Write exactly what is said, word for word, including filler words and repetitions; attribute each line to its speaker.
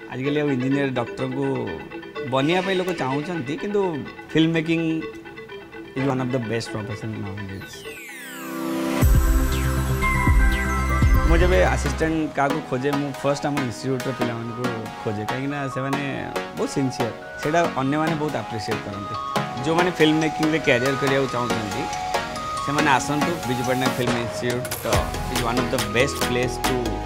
Speaker 1: आजिकल अब engineer doctor को बनवाई लोग चाहते कि film making is one of the best profession nowadays. मुझे जब असिस्टेंट क्या खोजे मु फर्स्ट आम इन्स्टिट्यूट पिला खोजे कहीं से बहुत सिंसियर से अन्य बहुत आप्रिशिएट करते जो मैंने फिल्म मेकिंग कैरियर करने चाहते से मैंने आसतु Biju Patnaik film institute is one of the best place to